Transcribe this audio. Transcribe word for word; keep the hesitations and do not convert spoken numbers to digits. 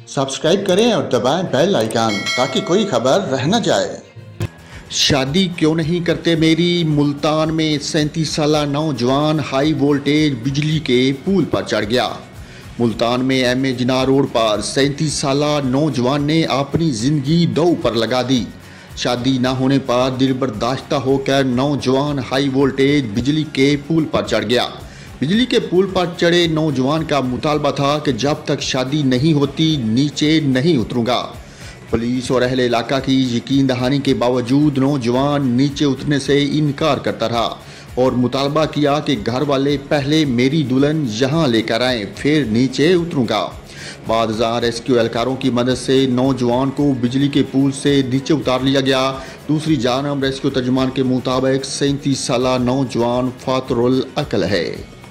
Subscribe करें और दबाएं बेल आइकन ताकि कोई खबर रह न जाए। शादी क्यों नहीं करते मेरी, मुल्तान में सैंतीस साल नौजवान हाई वोल्टेज बिजली के पुल पर चढ़ गया। मुल्तान में एम ए जिना रोड पर सैंतीस साल नौजवान ने अपनी जिंदगी दांव पर लगा दी। शादी न होने पर दिल बर्दाश्त होकर नौजवान हाई वोल्टेज बिजली के पुल पर चढ़ गया। बिजली के पुल पर चढ़े नौजवान का मुतालबा था कि जब तक शादी नहीं होती नीचे नहीं उतरूंगा। पुलिस और अहले इलाका की यकीन दहानी के बावजूद नौजवान नीचे उतरने से इनकार करता रहा और मुतालबा किया कि घर वाले पहले मेरी दुल्हन यहाँ लेकर आएं, फिर नीचे उतरूंगा। बादशाह रेस्क्यू एहलकारों की मदद से नौजवान को बिजली के पुल से नीचे उतार लिया गया। दूसरी जानब रेस्क्यू तर्जुमान के मुताबिक सैंतीस साल नौजवान फातरुल अकल है।